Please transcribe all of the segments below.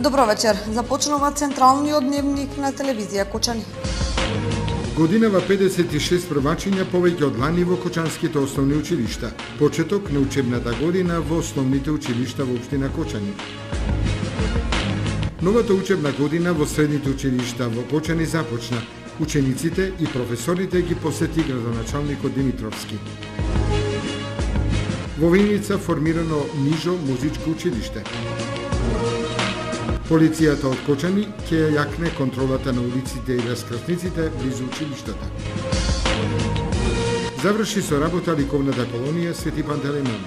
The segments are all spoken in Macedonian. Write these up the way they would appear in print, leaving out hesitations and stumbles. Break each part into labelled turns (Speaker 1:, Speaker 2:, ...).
Speaker 1: Добро вечер. Започнува централниот дневник на телевизија Кочани.
Speaker 2: Годинава 56 првачиња повеќе од лани во кочанските основни училишта. Почеток на учебната година во основните училишта во општина Кочани. Новата учебна година во средните училишта во Кочани започна. Учениците и професорите ги посети градоначалникот Димитровски. Во Виница формирано нижо музичко училиште. Полицијата од Кочани ќе јакне контролата на улиците и раскрсниците близу училиштата. Заврши со работа ликовната колонија Свети Пантелеймон.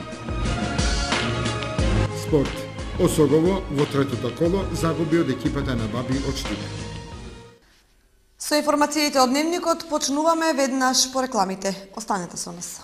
Speaker 2: Спорт. Осогово во третото коло загуби од екипата на Баби од Штип.
Speaker 1: Со информациите од дневникот почнуваме веднаш по рекламите. Останете со нас.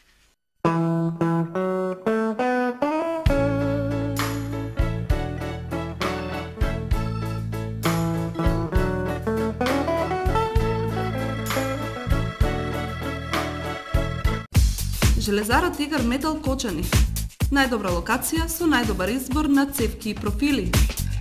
Speaker 3: Железара Тигар Метал Кочани. Најдобра локација со најдобар избор на цевки и профили.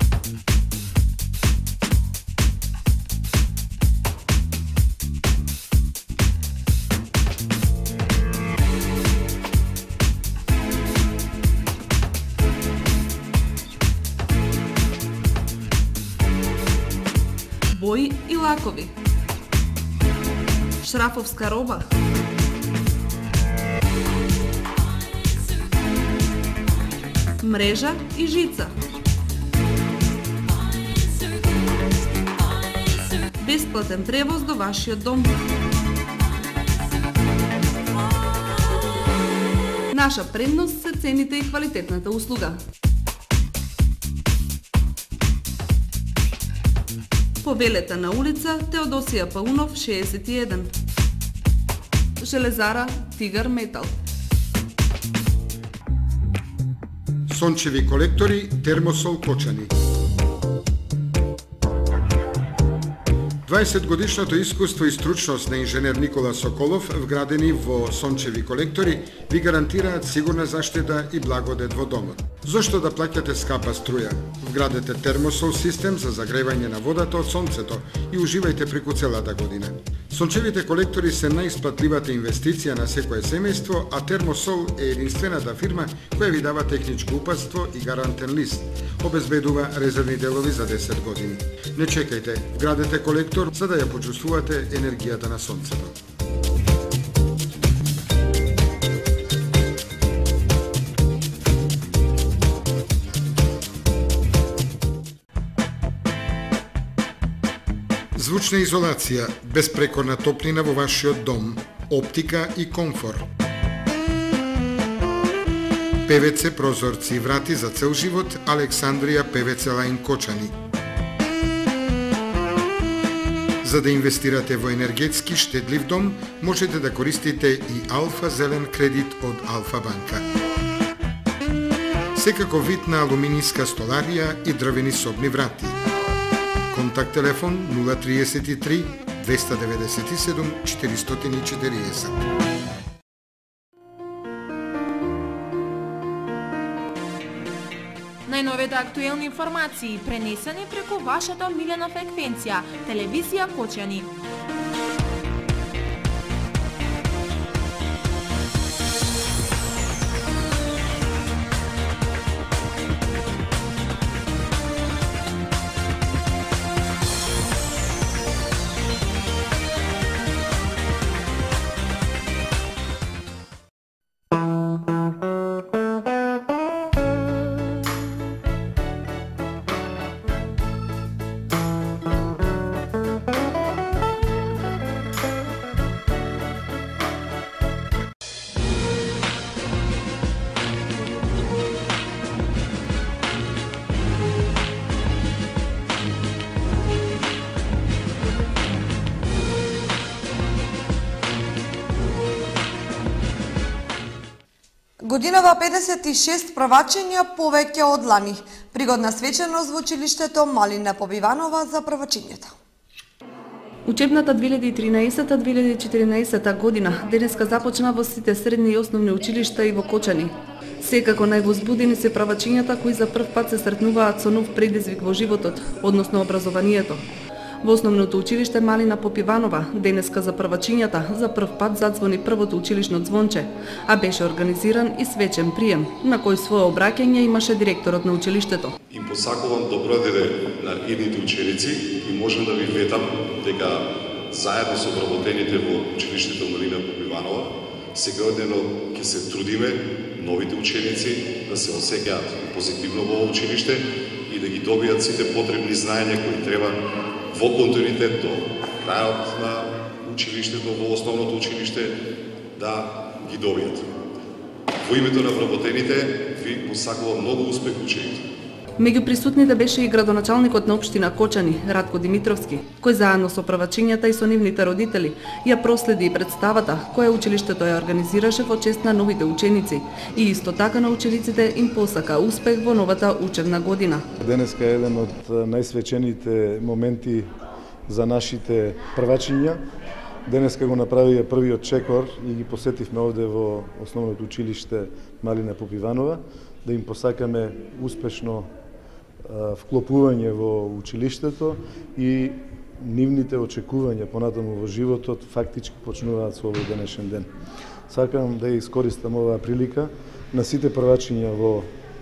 Speaker 3: Бои и лакови. Шрафовска роба. Мрежа и жица. Бесплатен превоз до вашиот дом. Наша предност се цените и квалитетната услуга. Повелете на улица Теодосија Паунов 61. Железара Тигар Метал.
Speaker 2: Сончеви колектори Термосол Кочани. 20-годишното искуство и стручност на инженер Никола Соколов, вградени во сончеви колектори, ви гарантираат сигурна заштита и благодет во домот. Зошто да плаќате скапа струја? Вградете термосол систем за загревање на водата од сонцето и уживајте преку целата година. Сончевите колектори се најисплатливата инвестиција на секое семејство, а Термосол е единствената фирма која ви дава техничко упатство и гарантен лист. Обезбедува резервни делови за 10 години. Не чекајте, вградете колектор за да ја почувствувате енергијата на сонцето. Звучна изолација, безпрекорна топлина во вашиот дом, оптика и комфор. ПВЦ прозорци и врати за цел живот, Александрија ПВЦ Лајн Кочани. За да инвестирате во енергетски штедлив дом, можете да користите и Алфа зелен кредит од Алфа банка. Секако вид на алуминијска столарија и дрвени собни врати. Контакт телефон 033 297 440.
Speaker 4: Најновите актуелни информации пренесени преку вашата омилена фреквенција телевизија Кочани.
Speaker 1: Годинава 56 првачиња повеќе од лани. Пригодна свеченост во училиштето Малина Побиванова за првачињата.
Speaker 3: Учебната 2013-2014 година денеска започна во сите средни и основни училишта и во Кочани. Секако највозбудени се правачињата кои за прв пат се сретнуваат со нов предизвик во животот, односно образованието. Во основното училиште Малина Попиванова, денеска за првачињата, за прв пат задзвони првото училишно звонче, а беше организиран и свечен прием, на кој свое обраќање имаше директорот на училиштето.
Speaker 5: Им посакувам добродене на идните ученици и можам да ви ветам дека заедно со вработените во училиштето Малина Попиванова секојдневно ќе се трудиме новите ученици да се осеќаат позитивно во училиште и да ги добијат сите потребни знаења кои треба во континуитет до крајот на училиштето, во основното училиште, да ги добијат. Во името на вработените ви посакувам многу успех учените.
Speaker 3: Меѓу присутните беше и градоначалникот на општина Кочани, Радко Димитровски, кој заедно со правачињата и со нивните родители ја проследи и представата која училиштето ја организираше во чест на новите ученици и исто така на учениците им посака успех во новата учебна година.
Speaker 6: Денеска е еден од најсвечените моменти за нашите првачиња. Денеска го направија првиот чекор и ги посетивме овде во основното училиште Малина Попиванова да им посакаме успешно вклопување во училиштето и нивните очекувања понатаму во животот фактички почнуваат со овој денешен ден. Сакам да ја искористам оваа прилика на сите првачиња во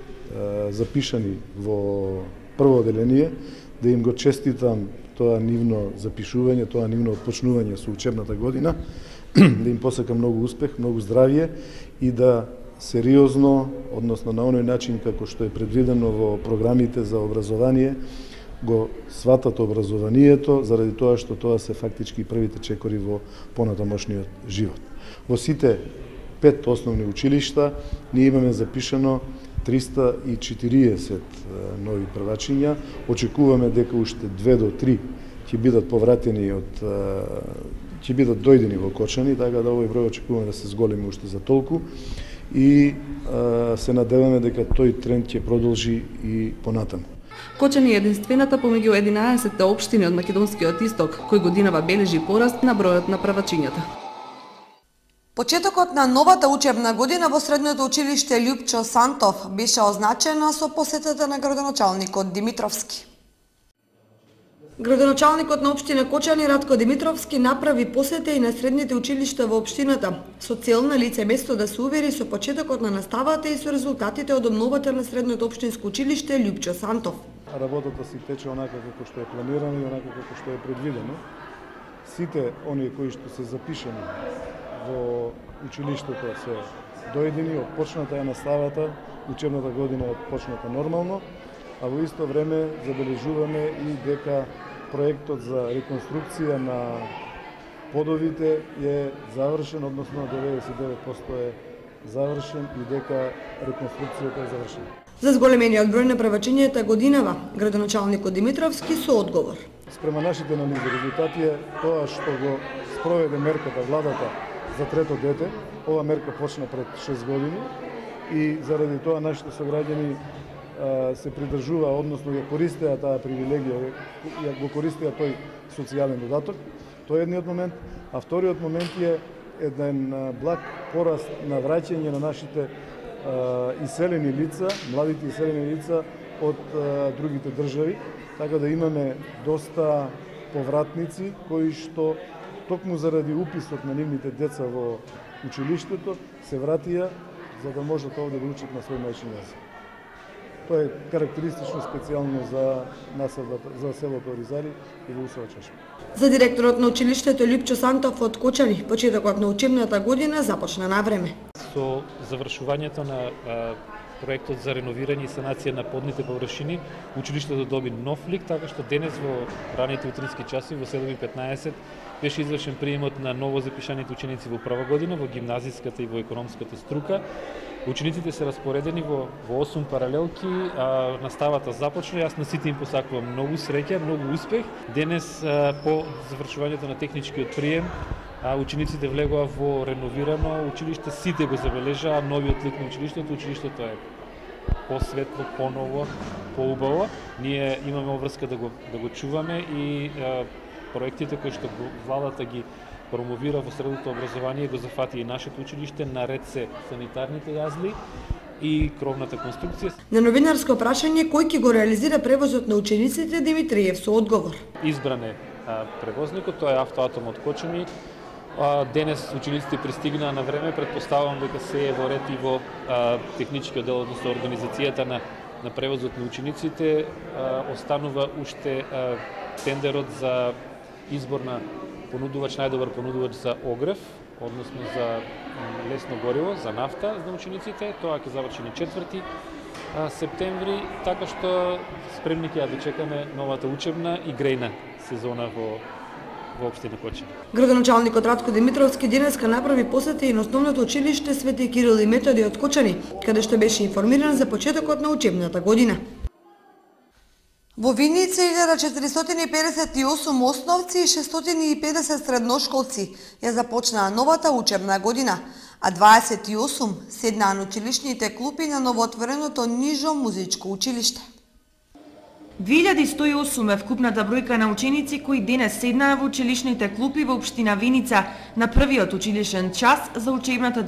Speaker 6: запишани во прво одделение да им го честитам тоа нивно запишување, тоа нивно отпочнување со учебната година, да им посакам многу успех, многу здравје и да сериозно, односно на оној начин како што е предвидено во програмите за образование, го сватат образованието, заради тоа што тоа се фактички првите чекори во понатамошниот живот. Во сите 5 основни училишта ние имаме запишано 340 нови првачиња. Очекуваме дека уште 2 до 3 ќе бидат повратени ќе бидат дојдени во Кочани, така да овој број очекуваме да се зголеми уште за толку и се надеваме дека тој тренд ќе продолжи и понатаму.
Speaker 3: Кочани е единствената помеѓу 11 општини од Македонскиот исток, кој годинава бележи пораст на бројот на првачињата.
Speaker 1: Почетокот на новата учебна година во средното училиште Љупчо Сантов беше означена со посетата на градоначалникот Димитровски. Градоначалникот на општина Кочани Радко Димитровски направи посета и на средните училишта во општината, со цел на лице место да се увери со почетокот на наставата и со резултатите од обновата на средното општинско училиште Љупчо Сантов.
Speaker 6: Работата си тече онака како што е планирано и онака како што е предвидено. Сите оние кои што се запишани во училиштето се дојдени, отпочната е наставата, учебната година е отпочната нормално, а во исто време забележуваме и дека проектот за реконструкција на подовите е завршен, односно 99% е завршен и дека реконструкцијата е завршена.
Speaker 1: За зголемениот број на првачињата годинава градоначалникот Димитровски со одговор.
Speaker 6: Спрема нашите анализи резултати е тоа што го спроведе мерката владата за трето дете. Ова мерка почна пред 6 години и заради тоа нашите сограѓани се придржува, односно ја користеа таа привилегија, ја го користеа тој социјален додаток. Тоа е едниот момент, а вториот момент е еден благ пораст на враќање на нашите иселени лица, младите иселени лица од другите држави, така да имаме доста повратници кои што токму заради уписот на нивните деца во училиштето се вратија за да можат овде да учат на свој мајчин јазик. Тоа е карактеристично специјално за населбата, за селото Оризали и во Усова чашма.
Speaker 1: За директорот на училиштето Љупчо Сантов од Кочани, почетокот на учебната година започна на време.
Speaker 7: Со завршувањето на проектот за реновирање и санација на подните површини, училиштето доби нов лик, така што денес во раните утрински часови во 7:15 беше извршен приемот на ново запишаните ученици во прва година во гимназиската и во економската струка. Учениците се распоредени во 8 паралелки, наставата започна. Јас на сите им посакувам многу среќа, многу успех. Денес по завршувањето на техничкиот прием учениците влегоа во реновирано училиште, сите го забележаа новиот лик на училиштето. Училиштето е посветло, поново, поубаво. Ние имаме обврска да го чуваме и проектите кои што владата ги промовира во средното образование го зафати и нашето училиште, наред се санитарните јазли и кровната конструкција.
Speaker 1: На новинарско прашање кој ќе го реализира превозот на учениците, Димитриев со одговор.
Speaker 7: Избран е превозникот, тоа е Автоатом од Кочани. Денес учениците пристигнаа на време, претпоставувам дека се е во ред и во техничкиот дел, односно организацијата на превозот на учениците. Останува уште тендерот за избор на понудувач, најдобар понудувач за огрев, односно за лесно гориво, за нафта за учениците. Тоа ќе заврши на 4 септември, така што спремни ќе ја дочекаме новата учебна и грејна сезона во општина Кочани.
Speaker 1: Градоначалникот Радко Димитровски денеска направи посета и на основното училиште Свети Кирил и Методи од Кочани, каде што беше информиран за почетокот на учебната година. Во Виница 1458 основци и 650 средношколци ја започнаа новата учебна година, а 28 седнаа на училишните клупи на новоотвореното Нижо музичко училиште.
Speaker 8: 2108 е вкупната бројка на ученици кои денес седнаа во училишните клупи во општина Виница на првиот училишен час за учебната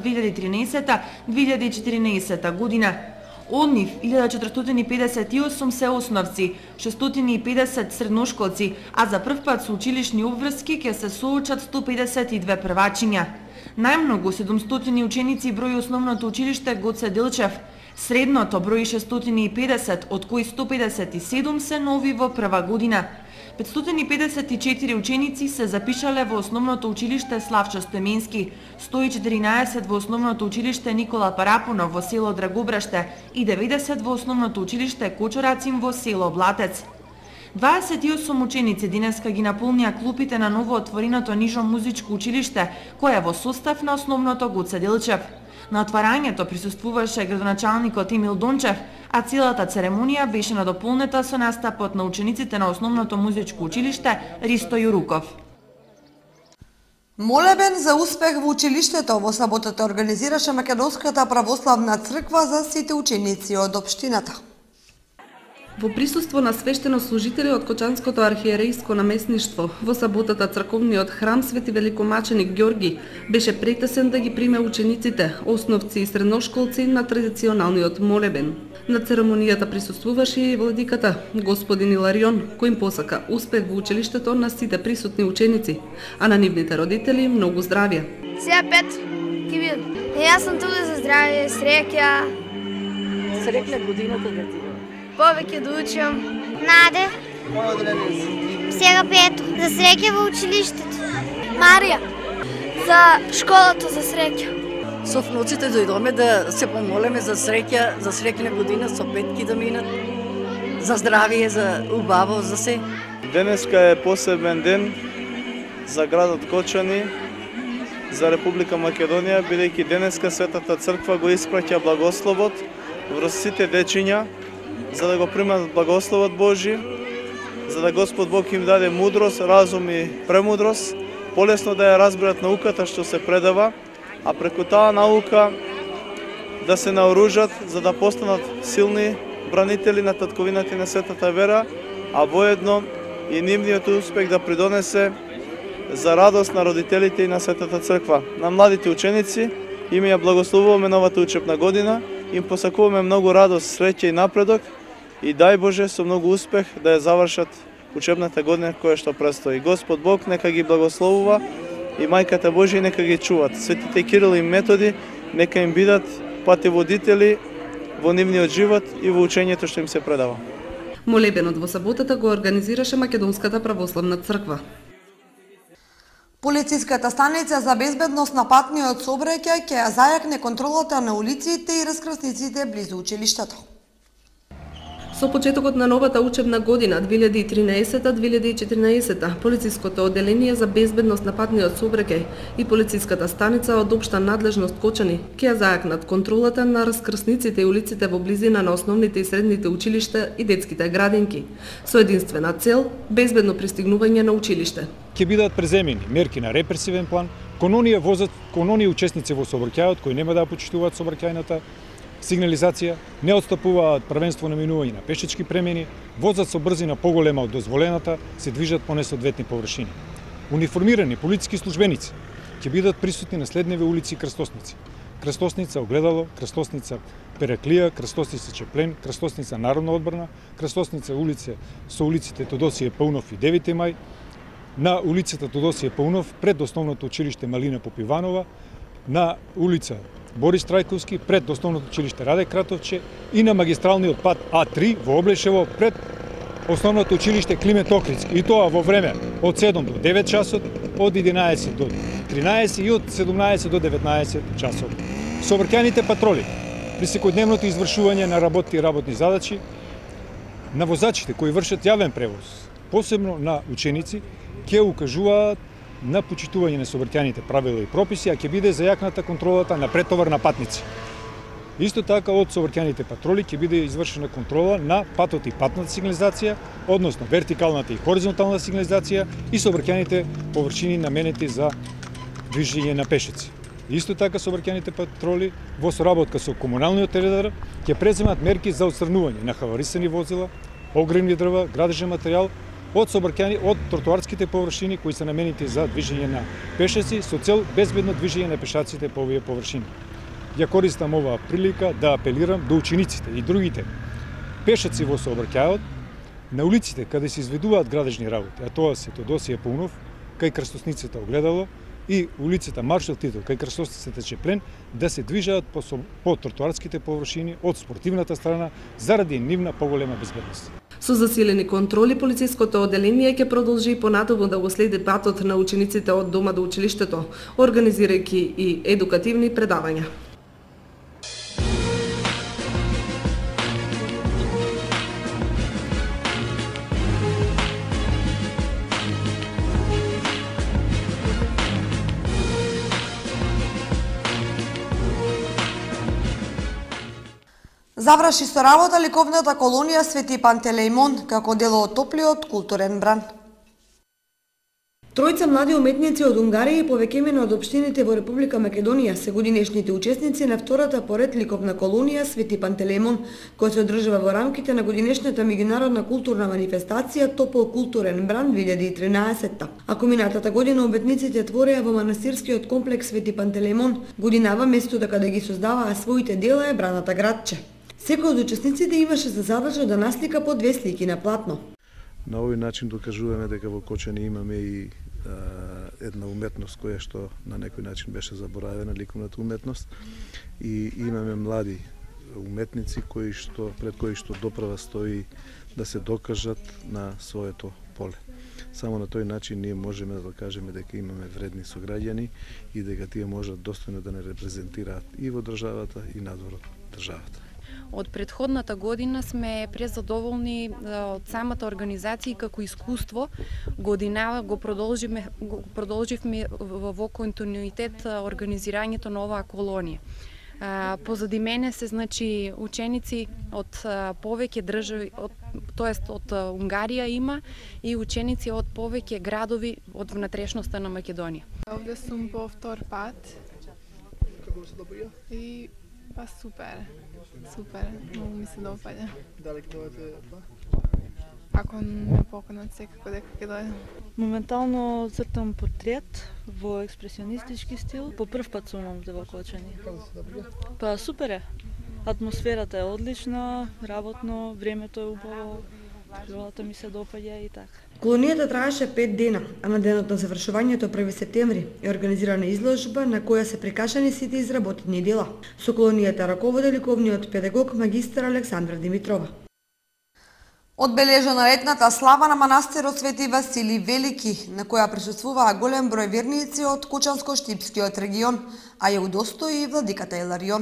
Speaker 8: 2013-2014 година. Од нив 1458 се основци, 650 средношколци, а за прв пат со училишни обврски ќе се соочат 152 првачиња. Најмногу 700 ученици брои основното училиште Гоце Делчев. Средното брои 650, од кои 157 се нови во прва година. 554 ученици се запишале во основното училиште Славчо Стоменски, 114 во основното училиште Никола Парапунов во село Драгобраште и 90 во основното училиште Кочорацин во село Блатец. 28 ученици денеска ги наполнија клупите на новоотвореното Нижо музичко училиште, кое е во состав на основното Гоце Делчев. На отварањето присуствуваше градоначалникот Емил Дончев, а целата церемонија беше надополнета со настапот на учениците на основното музичко училиште Ристо Јуруков.
Speaker 1: Молебен за успех во училиштето во саботата организираше Македонската православна црква за сите ученици од општината.
Speaker 3: Во присуство на свештенослужители од Кочанското архиерејско наместништво, во саботата црковниот храм Свети Великомаченик Ѓорги беше претесен да ги приме учениците, основци и средношколци на традиционалниот молебен. На церемонијата присуствуваше и владиката, господин Иларион, кој им посака успех во училиштето на сите присутни ученици, а на нивните родители многу здравје.
Speaker 9: Сега Пет, ки бил. Јас сум тука за здравје, среќа.
Speaker 10: Среќна годината да ти.
Speaker 9: Повеќе да учам.
Speaker 11: Наде. Сега Пето. За среќа во училиштето.
Speaker 9: Марија. За школата за среќа.
Speaker 10: Со внуците дојдоме да се помолеме за среќа, за среќна година, со петки да минат, за здравие, за убавост, за се.
Speaker 12: Денеска е посебен ден за градот Кочани, за Република Македонија, бидејќи денеска Светата Црква го испраќа благословот врз сите дечиња, за да го примат благословот Божи, за да Господ Бог им даде мудрост, разум и премудрост, полесно да ја разберат науката што се предава, а преку таа наука да се наоружат за да постанат силни бранители на татковината на светата вера, а воедно и нивниот успех да придонесе за радост на родителите и на Светата Црква. На младите ученици им ја благословуваме новата учебна година, им посакуваме многу радост, среќа и напредок и дај Боже со многу успех да ја завршат учебната година која што престои. Господ Бог нека ги благословува и Мајката Божја нека ги чуват. Светите Кирил и Методи нека им бидат патеводители во нивниот живот и во учењето што им се предава.
Speaker 3: Молебенот во саботата го организираше Македонската православна црква.
Speaker 1: Полициската станица за безбедност на патниот сообраќај ќе ја зајакне контролата на улиците и раскрсниците близу училиштето.
Speaker 3: Со почетокот на новата учебна година 2013-2014, полициското одделение за безбедност на патниот сообраќај и полициската станица од општа надлежност Кочани ќе ја зајакнат контролата на раскрсниците и улиците во близина на основните и средните училишта и детските градинки, со единствена цел безбедно пристигнување на училиште.
Speaker 13: Ќе бидат преземени мерки на репресивен план кон оние учесници во сообраќајот кои нема да почитуваат сообраќајната сигнализација, не отстапуваат првенство на минување на пешечки премини, возат со брзина поголема од дозволената, се движат по несоодветни површини. Униформирани полициски службеници ќе бидат присутни на следниве улици и крстосници: крстосница Огледало, крстосница Переклија, крстосница Чеплен, крстосница Народна одбрана, крстосница со улиците Тодосије Паунов и 9 мај, на улицата Тодосије Паунов пред основното училиште Малина Попиванова, на улица Борис Трајковски пред основното училиште Раде Кратовче и на магистралниот пат А3 во Облешево пред основното училиште Климент Охридски, и тоа во време од 7 до 9 часот, од 11 до 13 и од 17 до 19 часот. Сообраќајните патроли при секојдневното извршување на работни задачи на возачите кои вршат јавен превоз, посебно на ученици, ќе укажуваат на почитување на сообраќајните правила и прописи, а ќе биде зајакната контролата на претовар на патници. Исто така од сообраќајните патроли ќе биде извршена контрола на патот и патната сигнализација, односно вертикалната и хоризонтална сигнализација и сообраќајните површини наменети за движење на пешеци. Исто така сообраќајните патроли во соработка со комуналниот редар ќе преземат мерки за отстранување на хаварисани возила, огревни дрва, градежен материјал од тротоарските површини кои се наменети за движење на пешеци со цел безбедно движење на пешаците по овие површини. Ја користам оваа прилика да апелирам до учениците и другите пешаци во сообраќајот на улиците каде се изведуваат градежни работи, а тоа се Тодосије Паунов кај крстосницата Огледало и улицата Маршал Тито кај крстосницата Чеплен, да се движат по тротоарските површини од спортивната страна заради нивна поголема безбедност.
Speaker 3: Со засилени контроли, полициското оделение ќе продолжи и понатаму да го следи патот на учениците од дома до училиштето, организирајќи и едукативни предавања.
Speaker 1: Заврши со работа ликовната колонија Свети Пантелеимон како дел од топлиот културен бран. Тројца млади уметници од Унгарија и повеќемина од општините во Република Македонија се годинешните учесници на втората поред ликовна колонија Свети Пантелеимон, која се одржува во рамките на годинешната меѓународна културна манифестација Топол културен бран 2013. Ако минатата година уметниците твореа во манастирскиот комплекс Свети Пантелеимон, годинава местото каде ги создаваа своите дела е браната градче. Секој од учесниците имаше за задача да наслика по 2 слики на платно.
Speaker 6: На овој начин докажуваме дека во Кочани имаме и една уметност која што на некој начин беше заборавена, ликовната уметност, и имаме млади уметници пред кои што доправа стои да се докажат на своето поле. Само на тој начин ние можеме да кажеме дека имаме вредни сограѓани и дека тие можат достојно да не репрезентираат и во државата и надвор од државата.
Speaker 14: Од претходната година сме презадоволни од самата организација како искуство. Годинава го продолживме во континуитет организирањето на оваа колонија. Позади мене се ученици од повеќе држави, тоест од Унгарија има и ученици од повеќе градови од внатрешноста на Македонија.
Speaker 15: Овде сум по втор пат. Како се допаѓа? И па супер, многу ми се допаѓа.
Speaker 16: Дали ќе дојдете па?
Speaker 15: Ако ме поканат, секако дека ќе дојдам.
Speaker 17: Моментално цртам портрет во експресионистички стил. По прв пат сум овде во Кочани.
Speaker 16: Како се допаѓа?
Speaker 17: Па супер е. Атмосферата е одлична, работно, времето е убаво, природата ми се допаѓа и така.
Speaker 1: Колонијата траеше 5 дена, а на денот на завршувањето 1 септември е организирана изложба на која се прикажани сите изработени дела. Со колонијата раководи ликовниот педагог магистар Александра Димитрова. Одбележена летната слава на манастирот Свети Васили Велики, на која присуствуваа голем број верници од Кучанско-Штипскиот регион, а ја удостои и владиката Иларион.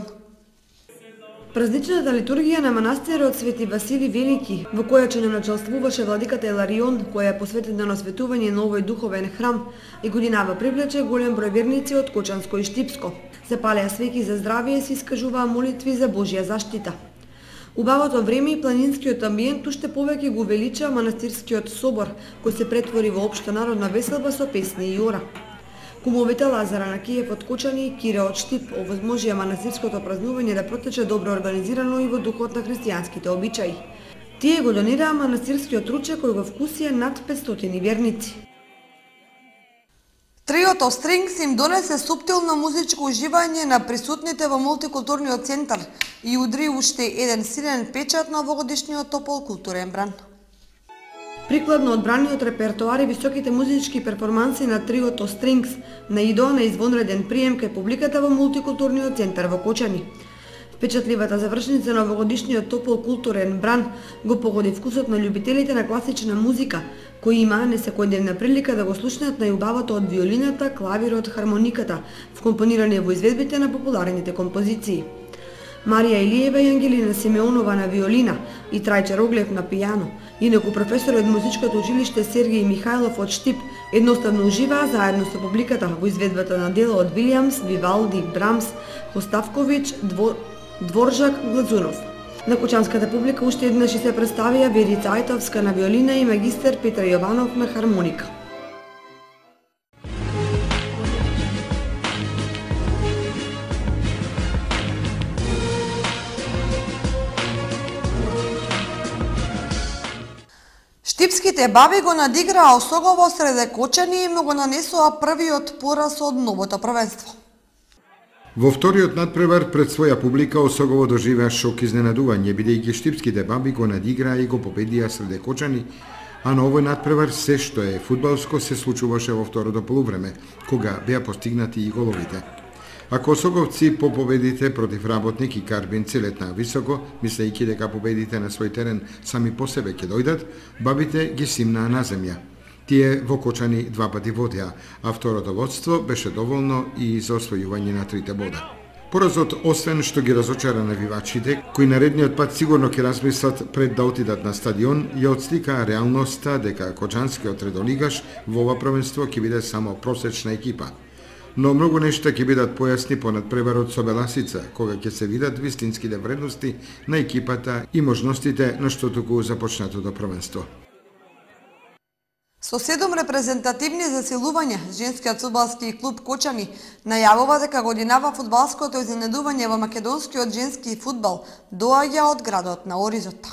Speaker 1: Празничната литургија на манастирот Свети Васили Велики, во која ќе началствуваше владиката Иларион, која е посветена на осветување на овој духовен храм, и годинава привлече голем број верници од Кочанско и Штипско. Запалеа свеќи за здравие и се искажуваа молитви за Божја заштита. Убавото време и планинскиот амбиент уште повеќе го увелича манастирскиот собор, кој се претвори во општа народна веселба со песни и ора. Кумовите Лазара на Киев од Кочани и Кире од Штип овозможија манастирското празнување да протече добро организирано и во духот на христијанските обичаи. Тие го донираа манастирскиот ручек кој го вкусија над 500 верници. Триото Strings им донесе суптилно музичко уживање на присутните во мултикултурниот центар и удри уште еден силен печат на овогодишниот топол културен бран. Прикладно од браниот репертоар и високите музички перформанси на триото Strings наидоа на извонреден прием кај публиката во мултикултурниот центар во Кочани. Впечатливата завршница на овогодишниот топол културен бран го погоди вкусот на љубителите на класична музика, кои имаа несекојдневна прилика да го слушнат најубавото од виолината, клавирот, хармониката, вкомпонирани во изведбите на популарните композиции. Марија Илиева и Ангелина Симеонова на виолина и Трајче Роглев на пијано, инаку професорот од музичкото училиште Сергеј Михајлов од Штип едноставно уживаа заедно со публиката во изведбата на дела од Вилијамс, Вивалди, Брамс, Хоставковиќ, Дворжак, Глазунов. На кочанската публика уште еднаш се представија Верица Ајтовска на виолина и магистер Петар Јованов на хармоника. Штипските баби го надиграа Осогово среде Кочани и му го нанесоа првиот пораз од новото првенство.
Speaker 2: Во вториот надпревар пред своја публика Осогово доживеа шок изненадување, бидејќи штипските баби го надиграа и го победија среде Кочани, а на овој надпревар се што е фудбалско се случуваше во второто полувреме, кога беа постигнати и головите. Ако осоговци по победите против Работник и Карбин целетнаа високо, мислејќи дека победите на свој терен сами по себе ќе дојдат, бабите ги симнаа на земја. Тие во Кочани два пати водеа, а второто водство беше доволно и за освојување на 3 бода. Поразот, освен што ги разочара навивачите, кои наредниот пат сигурно ќе размислат пред да отидат на стадион, ја отсликаа реалноста дека кочанскиот редолигаш во ова првенство ќе биде само просечна екипа. Но многу нешта ќе бидат појасни по надпреварот со Беласица, кога ќе се видат вистинските вредности на екипата и можностите на што туку започнатото првенство.
Speaker 1: Со 7 репрезентативни засилувања, женскиот фудбалски клуб Кочани најавува дека годинава фудбалското изненадување во македонскиот женски фудбал доаѓа од градот на Оризот.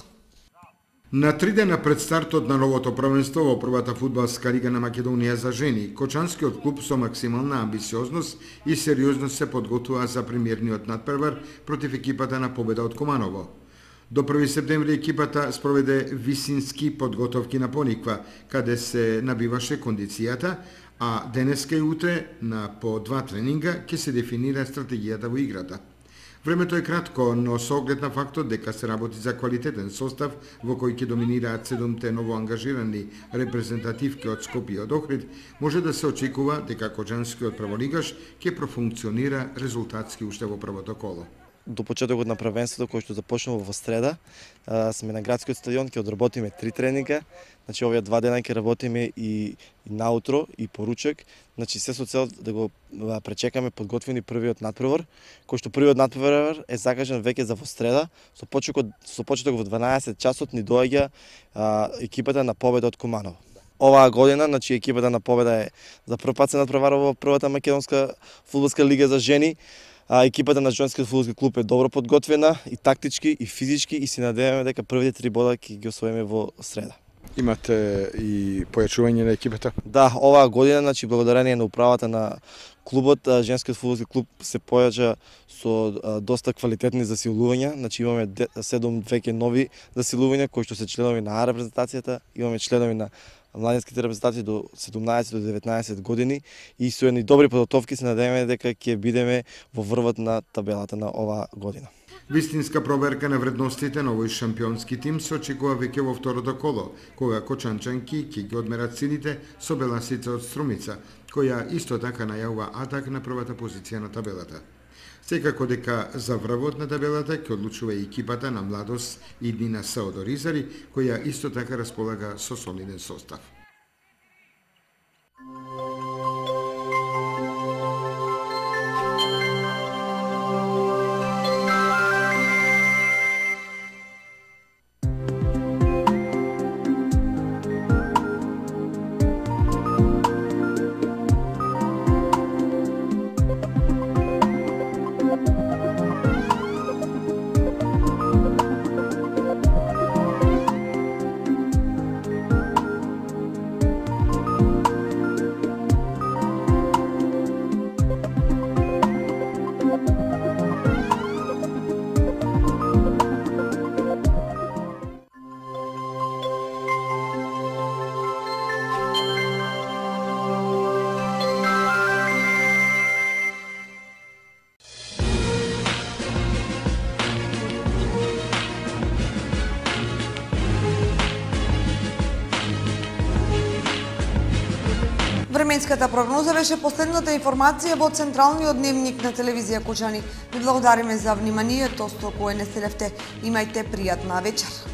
Speaker 2: На 3 дена пред стартот на новото првенство во првата фудбалска лига на Македонија за жени, Кочанскиот клуб со максимална амбициозност и сериозност се подготвува за премиерниот надпревар против екипата на Победа од Команово. До 1 септември екипата спроведе висински подготовки на Пониква, каде се набиваше кондицијата, а денеска и утре на по 2 тренинга ќе се дефинира стратегијата во играта. Времето е кратко, но со оглед на фактот дека се работи за квалитетен состав во кој ќе доминираат 7 новоангажирани репрезентативки од Скопје и од Охрид, може да се очекува дека кочанскиот праволигаш ќе профункционира резултатски уште во првото коло.
Speaker 16: До почетокот на првенството кој што започнува во среда, сме на градскиот стадион, ќе одработиме 3 тренинга. Значи овие 2 дена ќе работиме и наутро и поручек. Значи се со цел да го пречекаме подготвени првиот надпревар, кој што првиот надпревар е закажан веќе за во среда, со почеток во 12 часот ни доаѓа екипата на Победа од Куманово. Оваа година, значи екипата на Победа е за прв пат се надпреварува во првата македонска фудбалска лига за жени. Екипата на женскиот фудбалски клуб е добро подготвена и тактички и физички и се надеваме дека првите 3 бода ќе ги освоиме во среда.
Speaker 2: Имате и појачување на екипата?
Speaker 16: Да, оваа година, значи благодарение на управата на клубот, женскиот фудбалски клуб се појача со доста квалитетни засилувања. Значи имаме 7 веќе нови засилувања кои што се членови на А репрезентацијата, имаме членови на младинските репрезентации до 17 до 19 години и со едни добри подготовки се надеваме дека ќе бидеме во врвот на табелата на оваа година.
Speaker 2: Вистинска проверка на вредностите на овој шампионски тим се очекува веќе во второто коло, кога кочанчанки ќе ги одмерат силите со Беласица од Струмица, која исто така најавува атак на првата позиција на табелата. Секако дека за врвот на табелата ќе одлучува и екипата на Младост и Нина Саодоризари, која исто така располага со солиден состав.
Speaker 1: Временската прогноза беше последната информација во централниот дневник на телевизија Кучани. Ви благодариме за вниманието, со кое не се левте. Имајте пријатна вечер.